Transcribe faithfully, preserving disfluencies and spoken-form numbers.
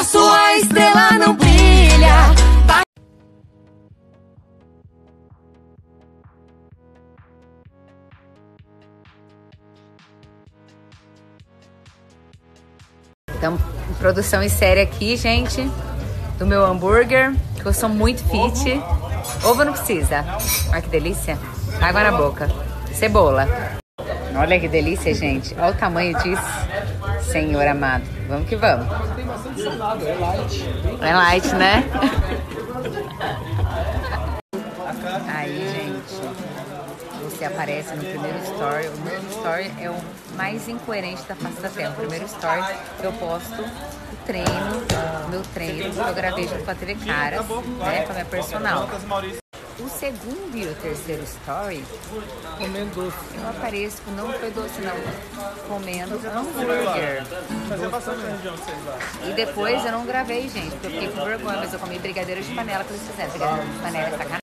a sua estrela não brilha. Então, produção em série aqui, gente, do meu hambúrguer, que eu sou muito fit. Ovo não precisa. Olha que delícia. Água na boca. Cebola. Olha que delícia, gente. Olha o tamanho disso. Senhor amado. Vamos que vamos. Tem bastante salada, é light. É light, né? Aí, gente, você aparece no primeiro story. O meu story é o mais incoerente da face da terra. O primeiro story eu posto o treino, o meu treino, que eu gravei junto com a T V Caras, né, com a minha personal. O segundo e o terceiro story, Comendo doce. eu apareço, não foi doce não, comendo hambúrguer. Fazia bastante região vocês lá. E depois eu não gravei, gente, porque eu fiquei com vergonha, mas eu comi brigadeiro de panela que eles fizeram. Brigadeiro de panela é sacanagem.